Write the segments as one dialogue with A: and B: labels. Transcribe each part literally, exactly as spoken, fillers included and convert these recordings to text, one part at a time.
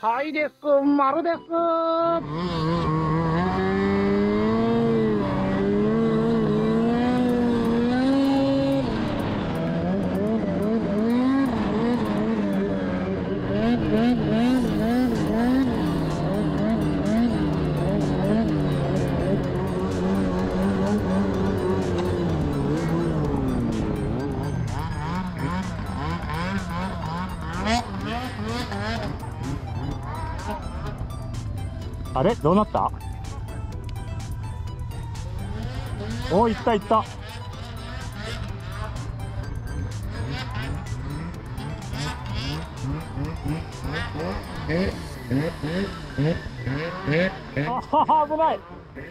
A: はいです、丸です。
B: あれどうなった？おお、いったいった。あはは、危ない。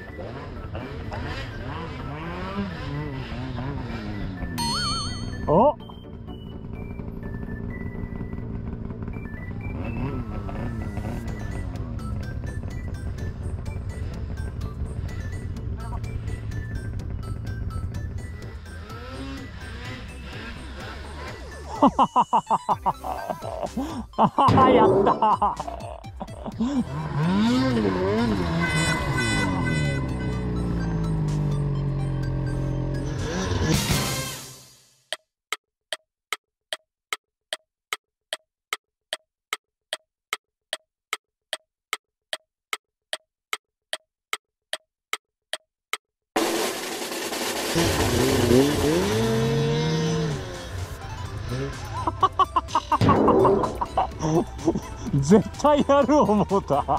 B: おやった絶対やる思うた。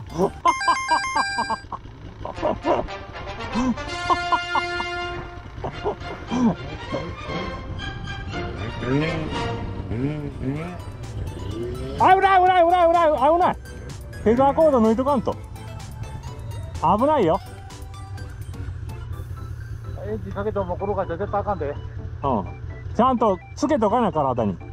B: 危ない危ない危ない危ない危ない。フェザーコード抜いとかんと危ないよ。
A: エンジンかけても転がっちゃ絶対あかんで。
B: うん、ちゃんとつけとかな、体に。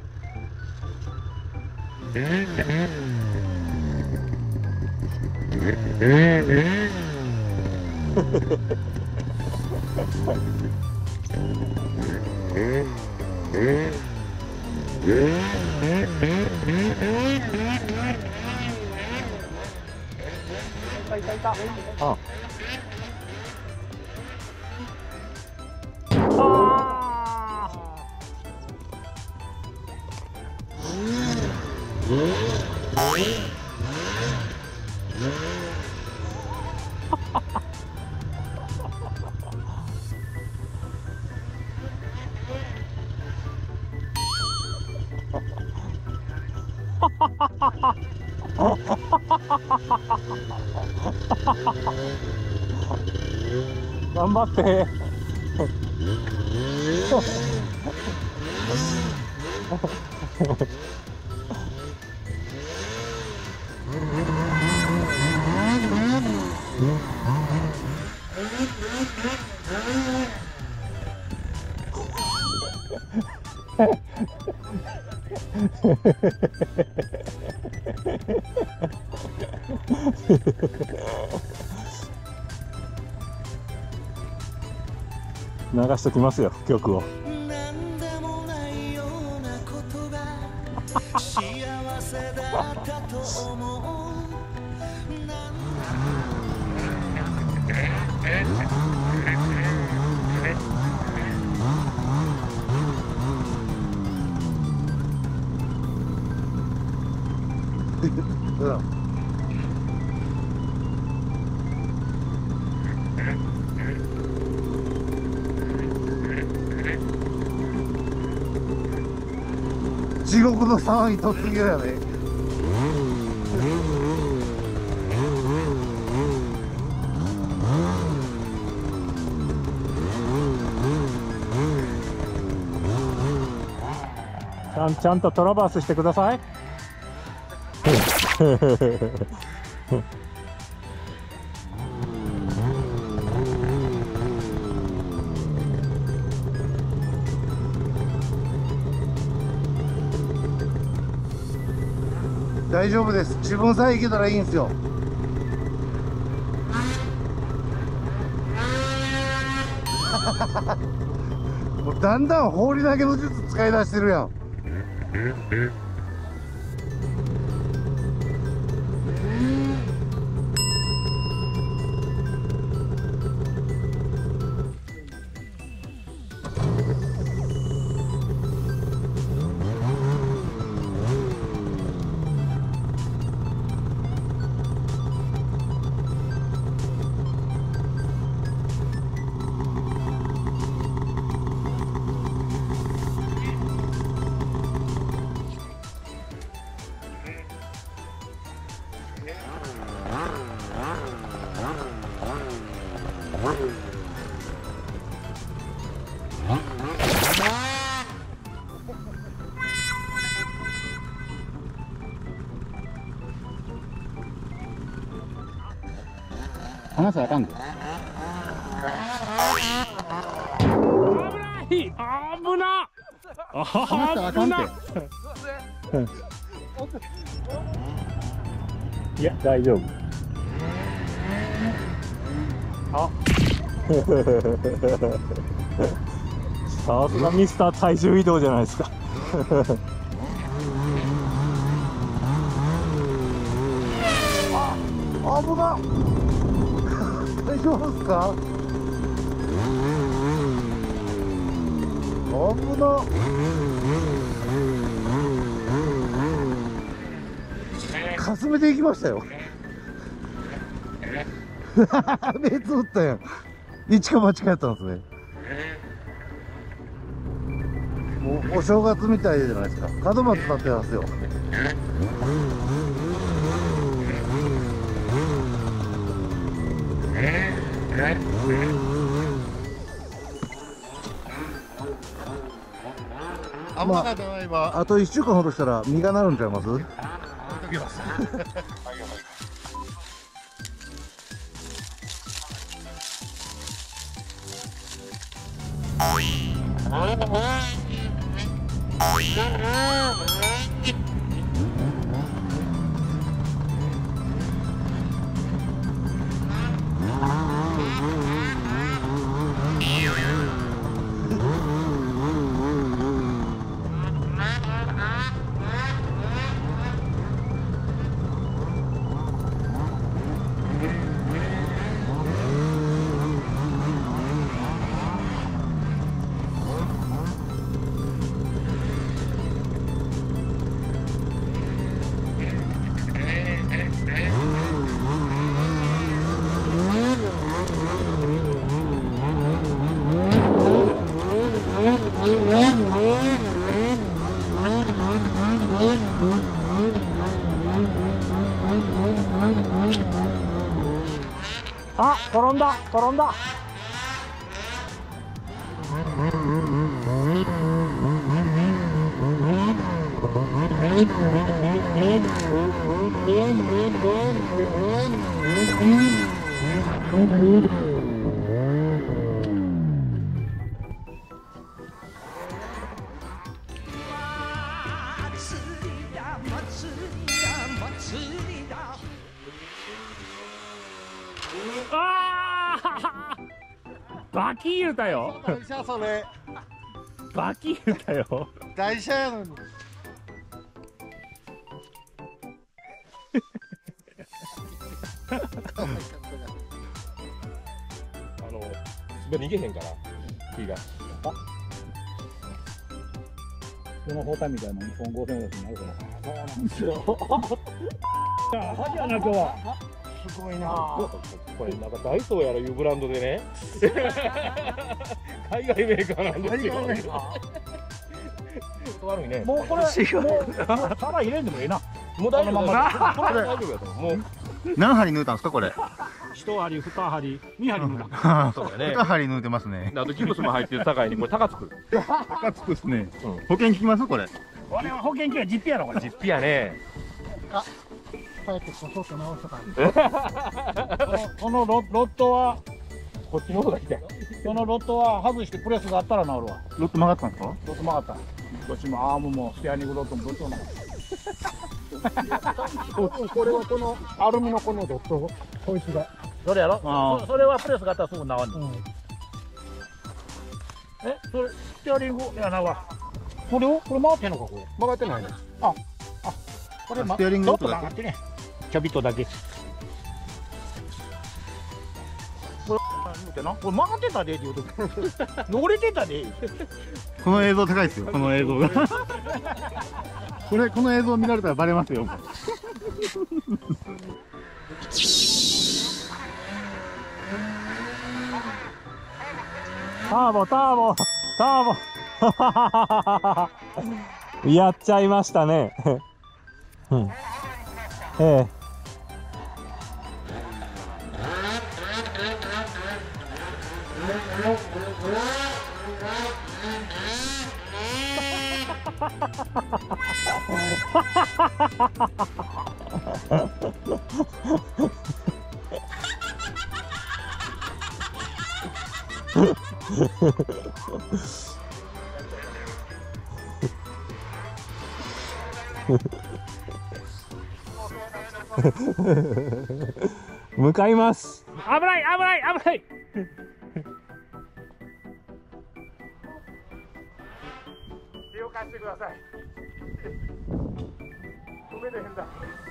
A: いたいたいた。
B: あ頑張って。流しときますよ、曲を。
C: なんでもないようなことが幸せだったと思う。
A: 地獄の騒ぎ突入やね。
B: ちゃんちゃんとトラバースしてください。
A: 大丈夫です。自分さえ行けたらいいんですよ。もうだんだん放り投げの術使い出してるやん。 話せあかんで。
B: 危ない危な
A: 話せあかんって。
B: いや大丈夫。あさすがミスター体重移動じゃないですか。
A: あ、危な。大丈夫ですか？危な。かすめていきましたよ。目つぶったやん。一か八かやったんですね。もうお正月みたいじゃないですか。門松立ってますよ。
D: あんまだな今。
A: あといっしゅうかんほどしたら実がなるんちゃいます？
B: あ、転んだ転んだ。ああバキ言うたよ。
D: 台車それ。
B: バキ言うたよ。
D: 台車やのに。
E: あの滑り逃げへんから火が。
F: この包帯みたいな日本ごせんごになるから。そうなんですよ。恥やな今日は。
D: すごいな。
E: これなんかダイソーやらいうブランドでね。海外メーカーなんですよ。
D: 海外メーカ
E: 悪いね。
F: もうこれ、もう皿入れんでもいいな。
E: もう大丈夫だ。これ大丈夫やと思う。もう
A: 何針縫うたんですかこれ？
F: 一針、二針、二針抜か。
E: そうだね。
A: 二針縫うてますね。
E: あとギプスも入ってる境にこれ高つく。
A: 高つくですね。保険効きますこれ？
F: これは保険金は実費やろこれ。
E: 実費やね。
D: 帰ってこそっと直したか
F: このロロットは
E: こっちの方が痛い。
F: そのロットは外してプレスがあったら治るわ。
A: ロット曲がったんですか？
F: ロット曲がった。どっちもアームもステアリングロットもどっちも曲がった。これはこのアルミのこのドット、こいつが。それやろ？そそれはプレスがあったらすぐ直る。うん、え、それステアリングやなわ。これをこれ回ってんのかこれ？
D: 曲がってないね。
F: あ、あ、これ
A: ステアリングロットだけ
F: 曲がってね。ちょびっとだけ。これ見てな。これ曲がってたでって言うと。乗れてたで。
A: この映像高いですよこの映像が。これこの映像見られたらバレますよ。
B: ターボターボターボ。やっちゃいましたね。うん、ええ。 向かいます。危ない危ない危ない。
E: 手を貸してください。止めれへんだ。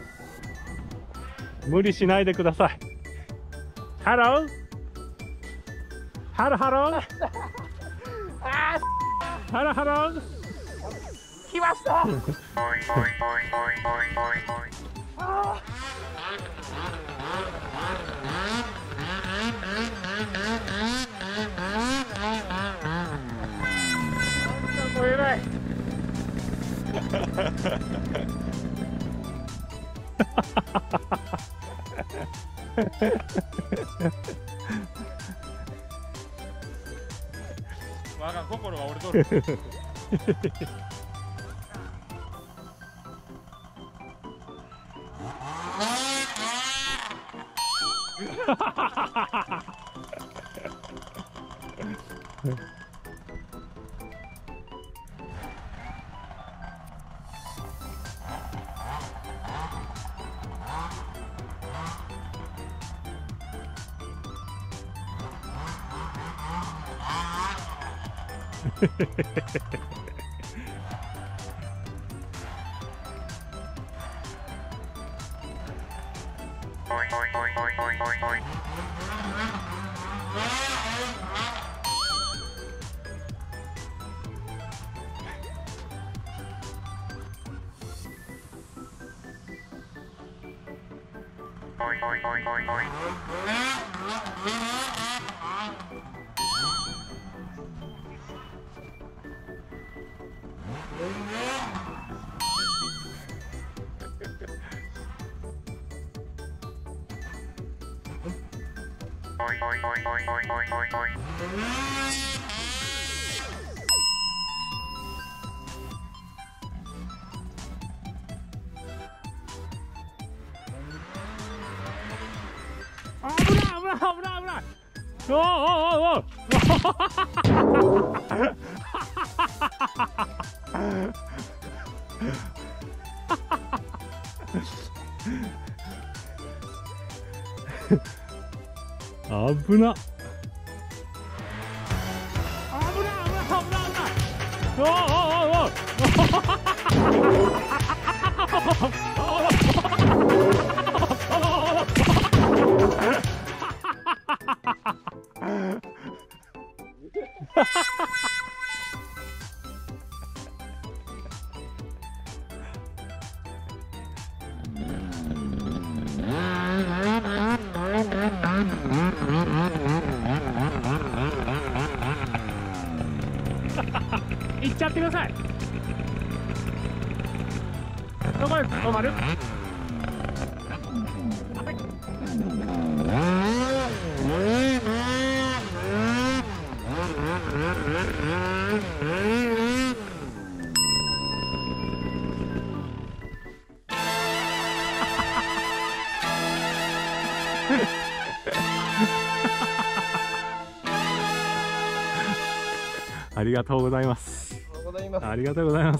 B: 無理しないでください。ハローハローハローハローハロー。
E: 来ました。もう偉い。我が心が折れとる。
B: 危ない危ない危ない危ない。おおおおおお。危な。おおおおお。行っちゃってください。どこです？止まる？ありがとうございます。ありがとうございます。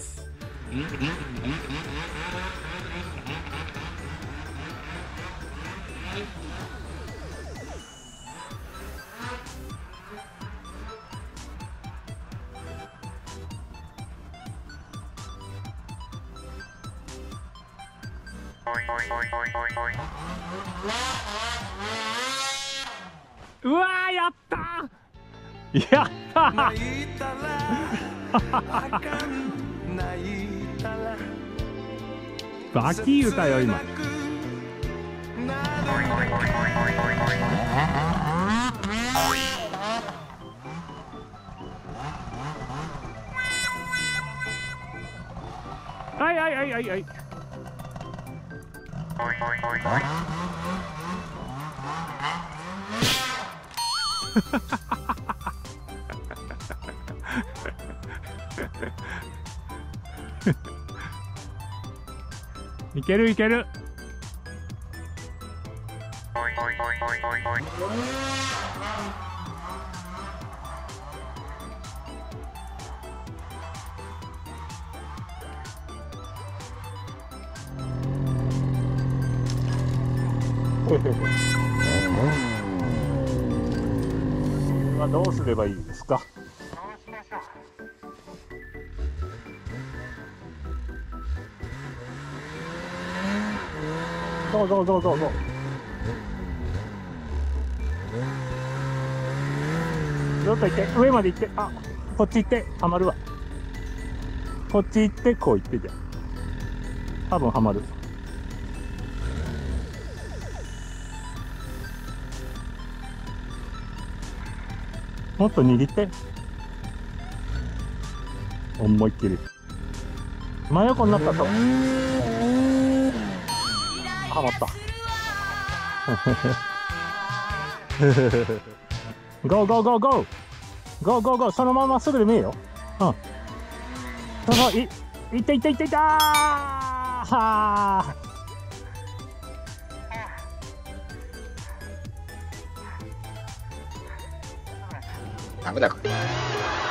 B: うわー、やったー、やったーバキ歌よ今。はいはいはいはいはい。いけるいける。 はどうすればいいですか。どうぞどうぞどうぞ。ずっと行って、上まで行って、あ、こっち行って、はまるわ。こっち行って、こう行ってじゃん。多分はまる。もっと握って。思いっきり。真横になったと。はまった。ゴーゴーゴーゴーゴーゴーゴー、そのまままっすぐでもいいよ。うん。そうそう、い、いっていっていっていったーはー。
G: ダメだ。